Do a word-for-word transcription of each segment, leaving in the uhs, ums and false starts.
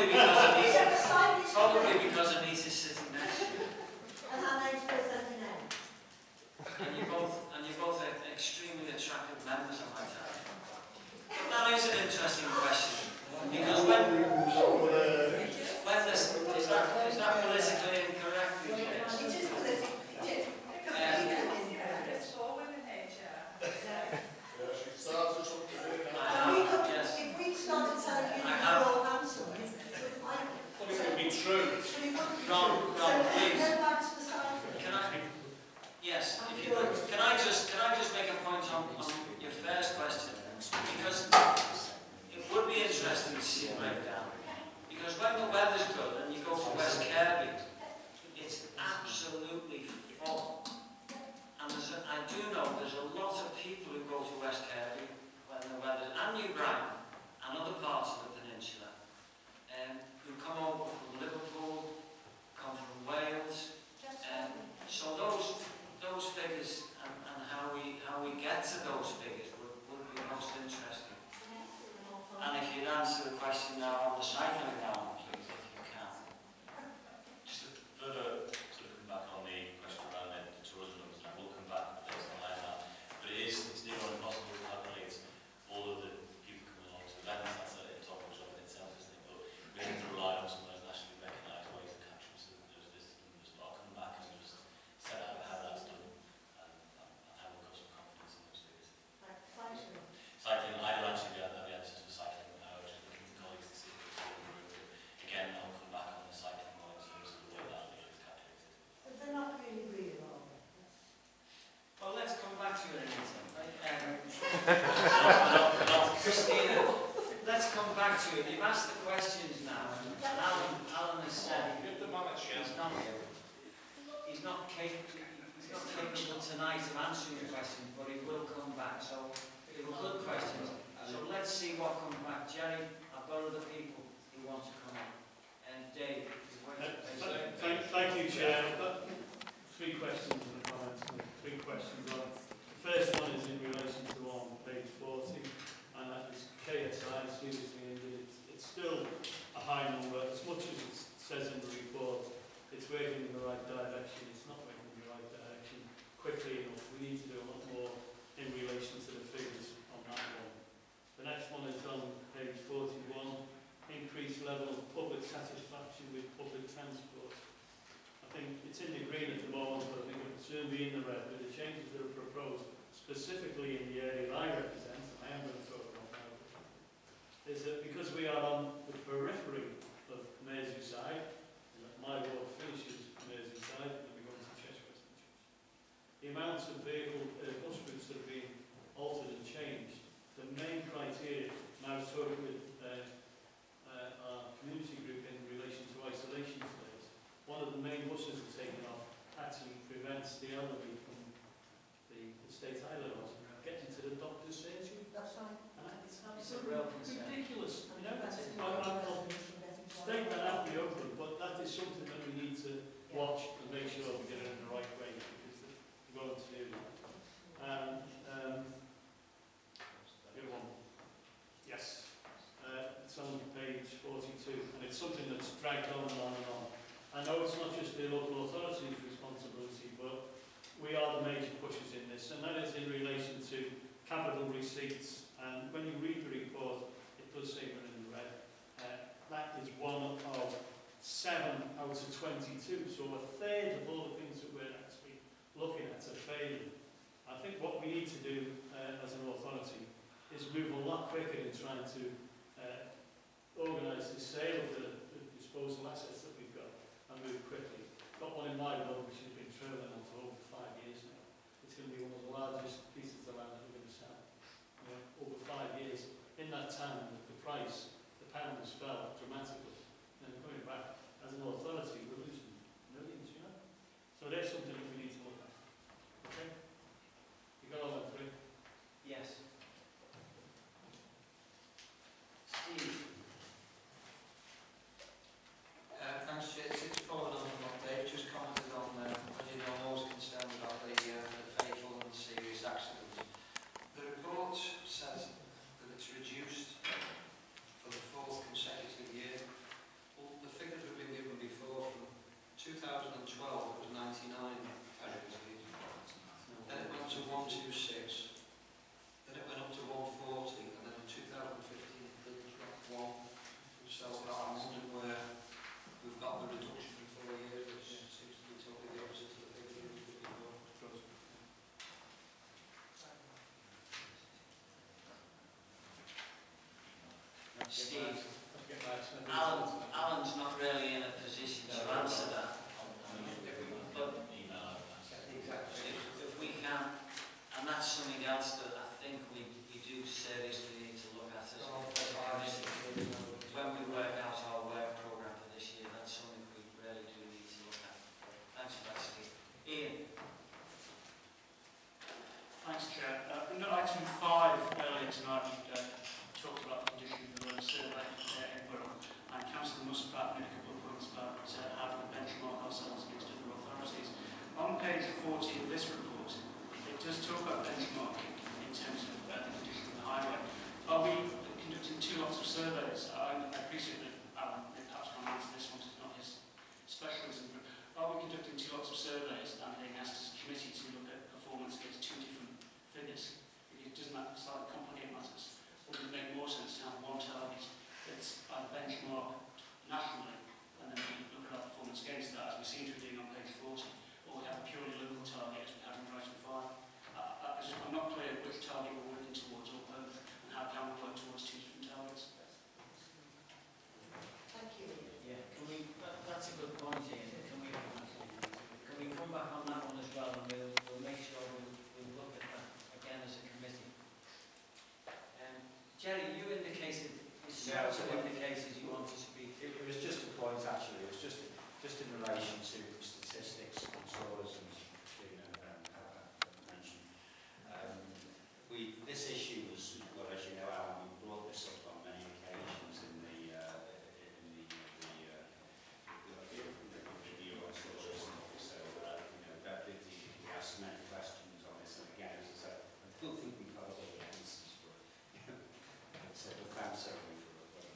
Probably because Anita, probably because Anita's sitting next to you. And her name's presenting now. And you both, and you're both extremely attractive members, I might add. But that is an interesting question. Because when, when this, is that, is that politically incorrect? It is politically incorrect. There's four women here, Chair. She starts us up to do now. And we could, Yes. if we started telling you I that have. you're all handsome, it wouldn't like it. Well, it would be true. But it wouldn't be Ron, true. Ron, So please. go back to the side. Can I? Yes. If you would. Can I just can I just make a point on, on your first question? Because it would be interesting to see a breakdown. Because when the weather's good and you go to West Kirby, it's absolutely full. And there's a, I do know there's a lot of people who go to West Kirby when the weather, and New Brighton and other parts of the peninsula, um, who come over from Liverpool, come from Wales. Um, so those those figures and, and how we how we get to those figures would, would be most interesting. And if you'd answer the question now on the cycling down, please, if you can. Just a further sort of come back on the question around the tourism numbers, and I will come back later on that. But it is it's near impossible to calculate all of the people coming along to events. That's a topic job in itself, isn't it? But we have to rely on some of those nationally recognised ways of capturing some of those numbers. But I'll come back and just set out how that's done and, and, and how we've got some confidence in those figures. Cycling, I don't actually have the answers for cycling. I was just looking to colleagues to see if it's all in the room. But again, I'll come back on the cycling one in terms of the way that figure is calculated. But they're not really real, are they? Well, let's come back to it, Anita. Um, Christina, let's come back to it. You've asked the questions now, and Alan, Alan has said Give the man a chance. he's not, he's not capable, he's not capable tonight of answering the questions, but he will come back. So they were good questions. So let's see what comes back. Gerry, I've got other people who want to come in. And Dave, is waiting. Uh, thank, thank you, Chair. I've got three questions and comments. Three questions on. The first one is in relation to on page forty, and that is K S I seriously injured. It's, it's still a high number. As much as it says in the report, it's working in the right direction. It's not working in the right direction quickly enough. We need to do a lot more in relation to the figures on that one. The next one is on page forty-one, increased level of public satisfaction with public transport. I think it's in the green at the moment, but I think it will soon be in the red with the changes that are proposed, specifically in the area I represent, and I am going to talk about that, is that because we are on the periphery of Merseyside, and that my ward finishes Merseyside, and then we go into Cheshire, the amounts of vehicle uh, bus routes that have been altered and changed, the main criteria, and I was talking with uh, uh, our community group in relation to isolation stays, one of the main buses that's taken off actually prevents the elderly from the estate island getting to the doctor's surgery. That's right. And it's It's a real absolutely concern. ridiculous. You know, That's it's, it. I, I'll state that out in the open, but that is something that we need to watch and make sure we get it in the right way, because we're going to do that. And um, the other one, yes, uh, it's on page forty-two, and it's something that's dragged on and on and on. I know it's not just the local authority's responsibility, but we are the major pushers in this, and that is in relation to capital receipts. And when you read the report, it does say that in the red. Uh, that is one of seven out of twenty-two, so a third of all the things that we're actually looking at are failing. I think what we need to do uh, as an authority is move a lot quicker in trying to uh, organise the sale of the, the disposal assets that we've got and move quickly. Got one in my ward which has been trailing on for over five years now. It's going to be one of the largest pieces of land that we're going to sell. You know, over five years. In that time, the price, the pound has fell dramatically. And coming back, as an authority, we're losing millions, you know. So there's something that we need to look at. Okay? You got all that three? Yes. Steve. Uh, thanks, Chair. It's followed on from what Dave just commented on. Uh, as you know, I'm always concerned about the, uh, the fatal and serious accidents. The report says that it's reduced for Steve. Let's get back to Alan, Alan's not really in a position to answer that. But email. Exactly. if, if we can, and that's something else that I think we, we do seriously need to look at as a committee. When we work out our work programme for this year, that's something we really do need to look at. Thanks for that, Steve. Ian? Thanks, Chair. Uh, under item five earlier tonight, we uh, talked about the condition of the road survey uh, in Wirral, and Councillor Muspratt made a couple of points about uh, how we benchmark ourselves against other authorities. On page forty of this report, it does talk about benchmarking in terms of uh, the condition of the highway. Are we conducting two lots of surveys? I, I appreciate that Alan may perhaps can't answer this one, it's not his specialism, but are we conducting two lots of surveys and being asked as a committee to look at performance against two different figures? Because doesn't that slightly complicate matters? Or would it make more sense to have one target that's either benchmarked nationally and then we look at our performance against that, as we seem to be doing on page forty, or we have a purely local target as we have in Brighton five? Uh, I just, I'm not clear which target we're working towards or both, and how can we work towards two different targets? Thank you. Yeah, can we, that, that's a good point, Ian. Can we, can we come back on that one as well, and we'll, we'll make sure we we'll look at that again as a committee. Um, Gerry, you indicated, you Yeah, sort so of indicated you wanted to speak. It, it was just a point actually, it was just just in relation to statistics and tourism, as Christina um, have mentioned. Um, we, this issue was, well as you know Alan, we brought this up on many occasions in the, uh, in the, the, uh, the, the review on tourism. So, uh, you know, that did the, we asked many questions on this, and again, as I said, I don't think we've got all the answers for it. But uh, we found certainly for it.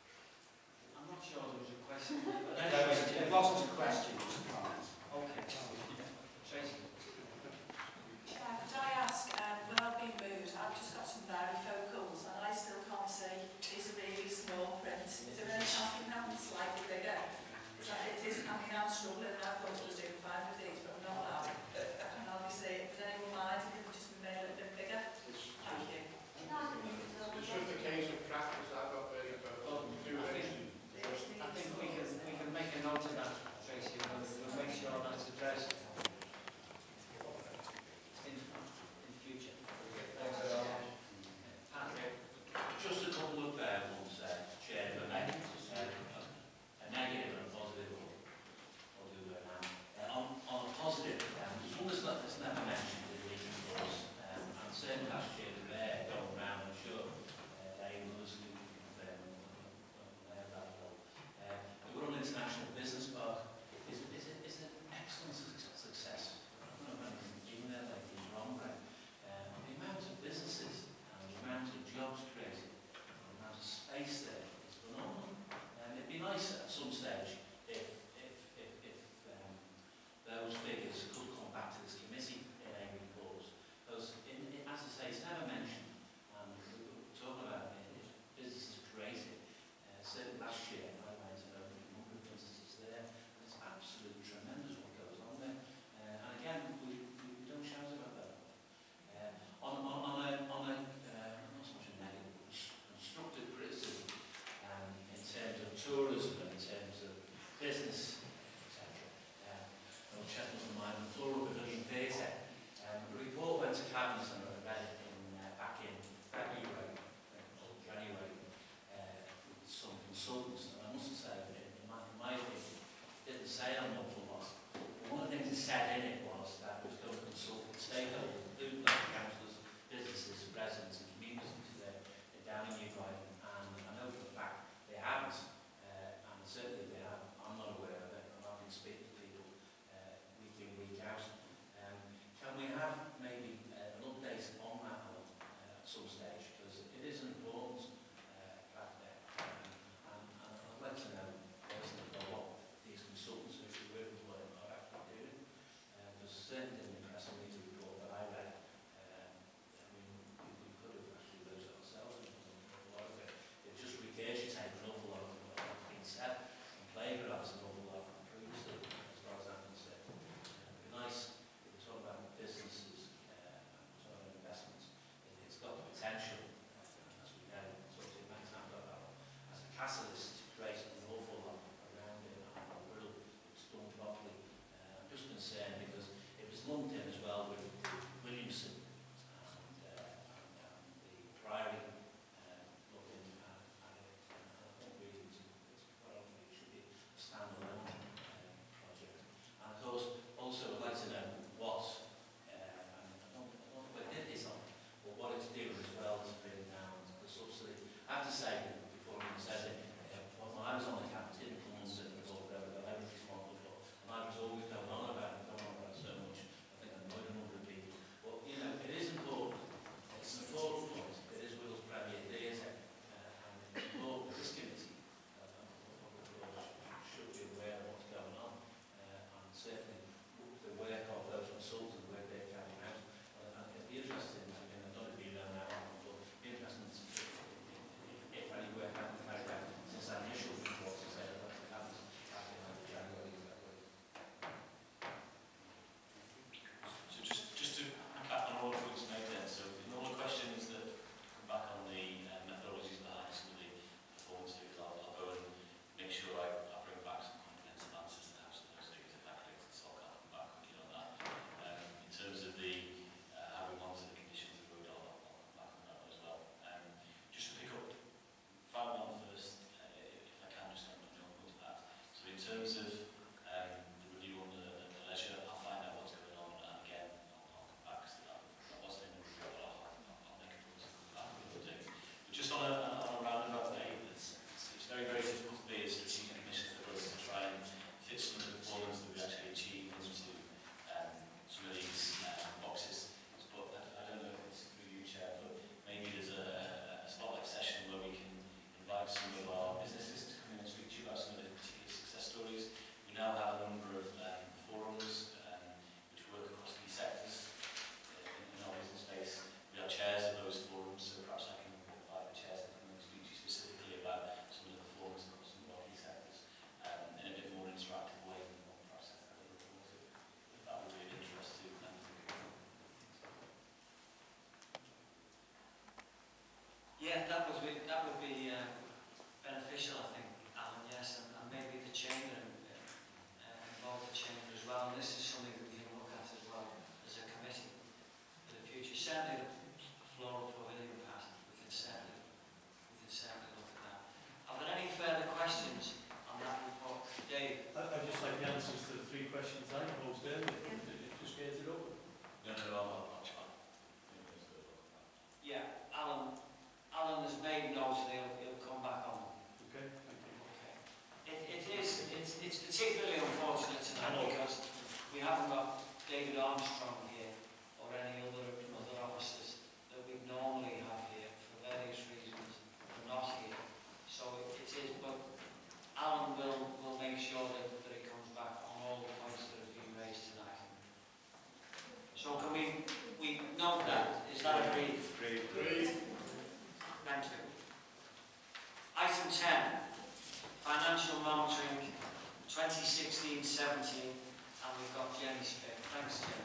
I'm not sure there was a question. But There was, it wasn't a question, it was a comment. Okay. Yeah, that would be, that would be uh, beneficial, I think, Alan, yes, and, and maybe the chamber, uh, uh, involve the chamber as well, and this is something that we can look at as well as a committee for the future. Certainly the floral pavilion pattern, we can certainly, we can certainly look at that. Are there any further questions on that report? Dave? I- I'd just like the answers to the three questions I posed earlier. It just gets it over. No, no, no, I'll, I'll try. Yeah, Alan, Alan has made notes and he'll, he'll come back on. Okay, thank you. Okay. It, it is, it's, it's particularly unfortunate tonight because we haven't got David Armstrong here or any other, other officers that we normally have here for various reasons are not here. So it, it is, but Alan will, will make sure that, that it comes back on all the points that have been raised tonight. So can we, we note that? Is that agreed? Great. Agreed. Thank you. Item ten, financial monitoring twenty sixteen seventeen, and we've got Jenny Smith. Thanks, Jenny.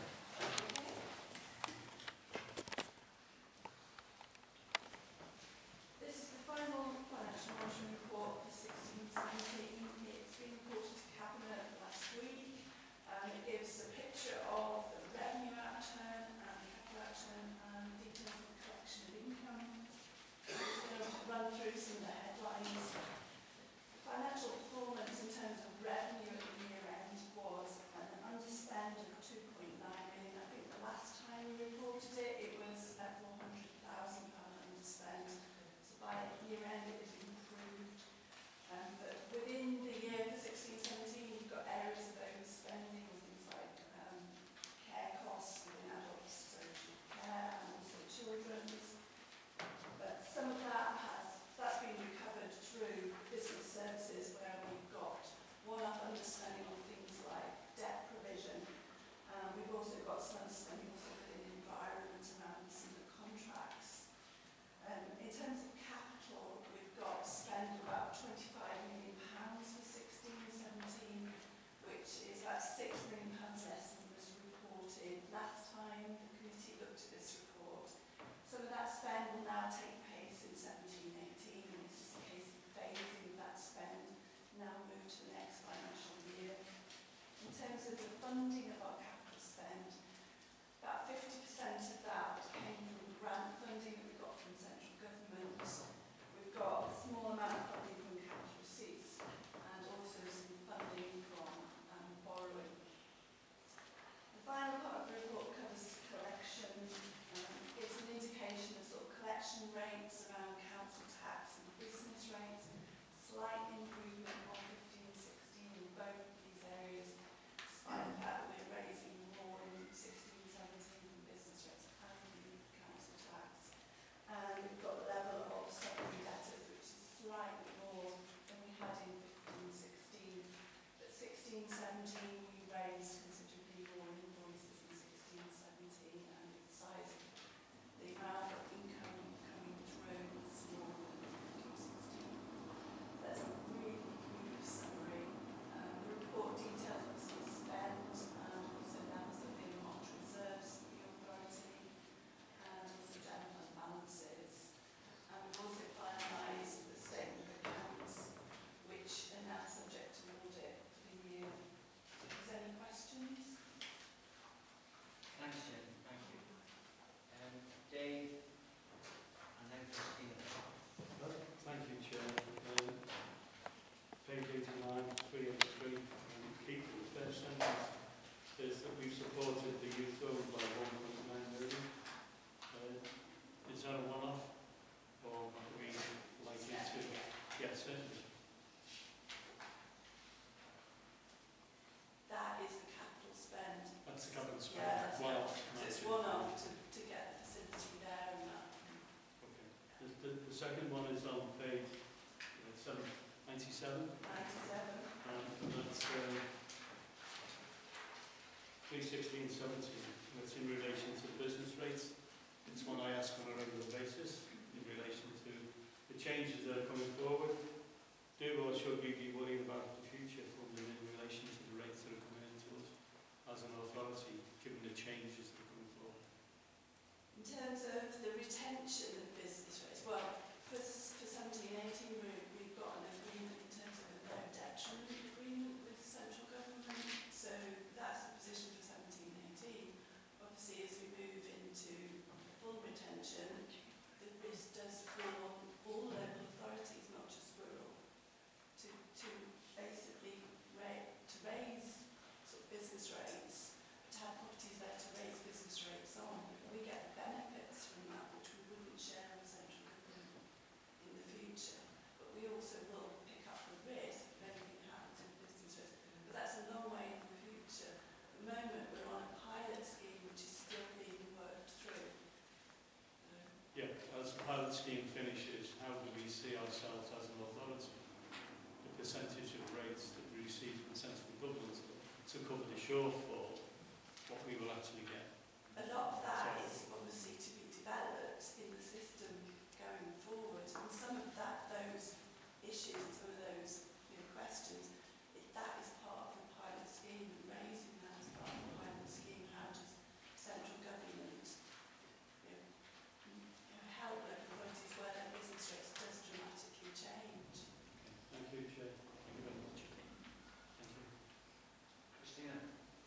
This is the final financial monitoring report for sixteen seventeen. It's been reported to Cabinet last week. Um, it gives a picture of the revenue out-turn and the capital out-turn and details of the collection of income. I'm just going to run through some of the headlines. The financial performance in terms of revenue at the year end was an underspend of two point nine million. I think the last time we reported it, it was at four hundred thousand pounds underspend. So by year end it has improved. Um, but within the year for sixteen seventeen, you've got areas of overspending, things like um, care costs within adults, social care and also children's. But some of that has, that's been recovered through business services where we've got one-off underspending on things like debt provision. Um, we've also got some underspending also within environment around some of the contracts. Um, in terms of capital, we've got spend about twenty-five million pounds for sixteen seventeen, which is about six million pounds less than was reported last time the committee looked at this report. Some of that spend will now take place in seventeen eighteen, and it's just a case of phasing that spend now move to the next financial year. In terms of the funding of our capital spend, about fifty percent of that came from grant funding that we got from central government. We've got a small amount of funding from capital receipts and also some funding from um, borrowing. The final part of the report covers collection. Um, it's an indication of sort of collection rates around council tax and business rates. Slight improvement on fifteen sixteen in both of these areas, despite the fact that we're raising more in sixteen seventeen from business rates and the council tax. And we've got the level of secondary debtors, which is slightly more than we had in fifteen sixteen. But sixteen seventeen we raised considerably more invoices in sixteen seventeen, and the size of the amount of income coming through is smaller than fifteen sixteen. That's a really brief summary. Um, the report details what's been spent and also levels of earmarked reserves for the authority and also general fund balances. And we've also finalised the statement of accounts, which are now subject to audit for the year. If there's any questions? Thanks, Jenny. Thank you. Um, Dave, and then Christina. Thank you, Chair. Um, page eighty-nine, three eighty-three, um, keep the first sentence is that we've supported the youth loan by one point nine million. Uh, is that a one-off, or are we likely to? Yes, certainly. That is the capital spend. That's the capital spend. Yeah, that's One-off. So it's one-off to, to get the facility there and that. Okay. The, the, the second one is on page uh, seven ninety-seven. ninety-seven. Um, and that's uh, three sixteen seventeen. That's in relation to the business rates. It's one I ask on a regular basis in relation to the changes that are coming forward. Do or should we be worrying about the future funding in relation to the rates that are coming into us as an authority, given the changes that are coming forward? In terms of the retention of business rates, well, to cover the shortfall, what we will actually get. A lot of that is obviously to be developed in the system going forward, and some of that, those issues, some of those you know, questions, if that is part of the pilot scheme, and raising that as part of the pilot scheme, how does central government you know, you know, help local authorities where their business rates does dramatically change? Thank you, Chair. Thank you very much. Thank you. Christina?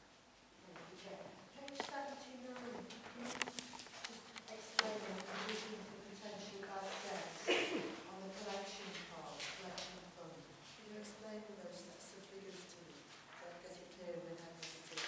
Page seventy-nine, can you just explain the reason for potential bad debts on the collection part, collection fund? Can you explain those sets of figures to me? So I get it clear when I was it.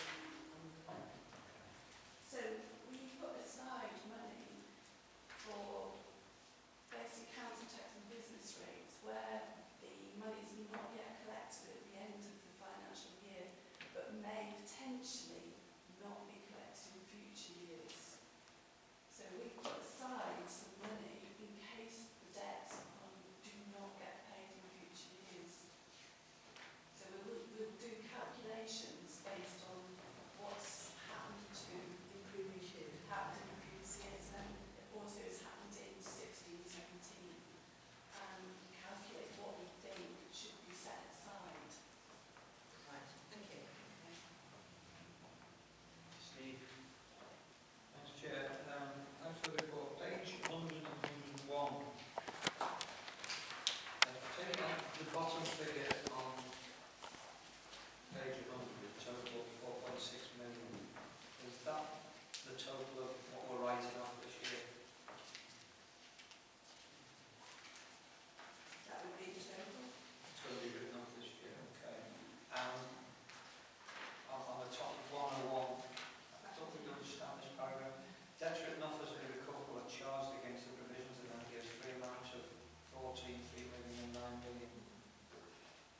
So we put aside money for basic council tax and business rates where the money is not yet collected at the end of the financial year, but may potentially not be collected in future years. So we put aside some money in case the debts on do not get paid in future years. So we will we'll do calculations based on what's happened to In previous years. happened in previous years and also has happened in sixteen, seventeen, and calculate what we think should be set aside. Right, thank you. Steve? Thanks, Chair. Um, thanks for the report. Page one hundred and one. Uh, taking off the bottom figure on page one hundred, total four point six million. Is that the total of what we're writing off this year? That would be the total. It's going to be written off this year, okay. Um, on, on the top of one oh one, I don't really understand this paragraph. Debts written off as a recoverable are charged against the provisions of that year's free amount of fourteen, three million and nine million.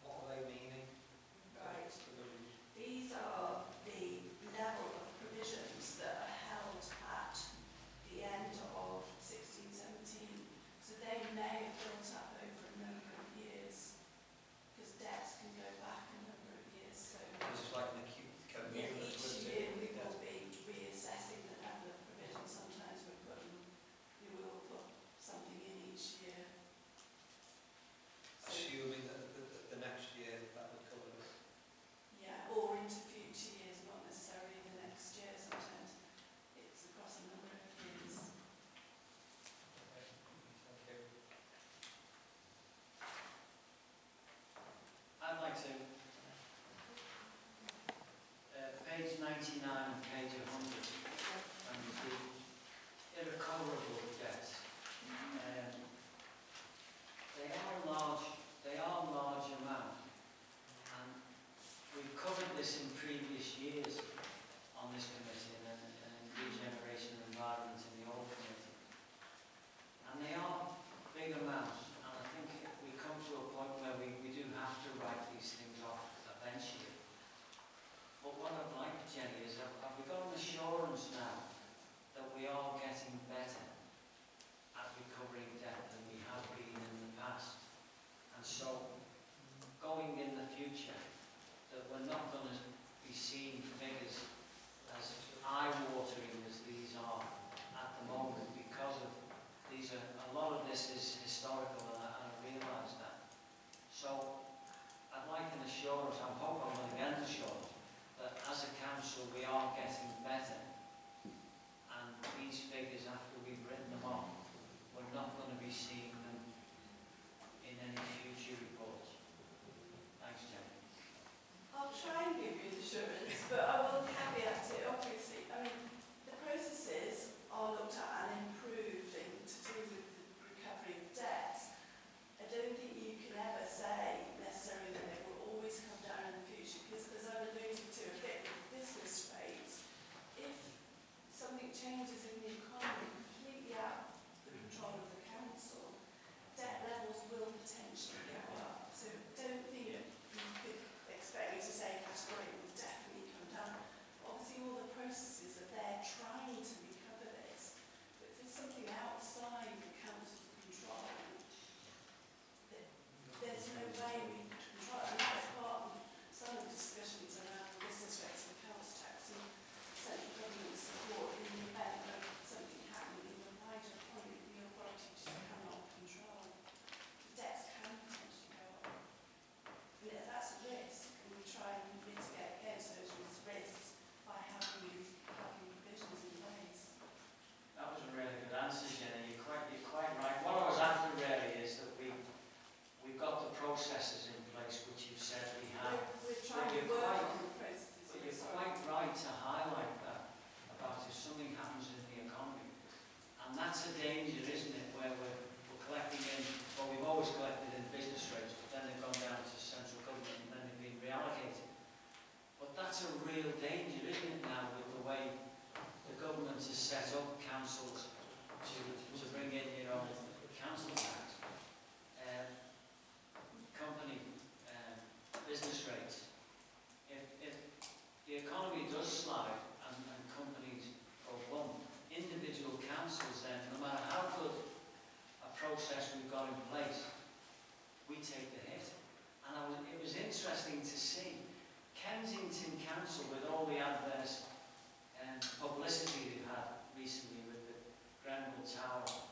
we take the hit. And I was, it was interesting to see Kensington Council, with all the adverse um, publicity they've had recently with the Grenville Tower,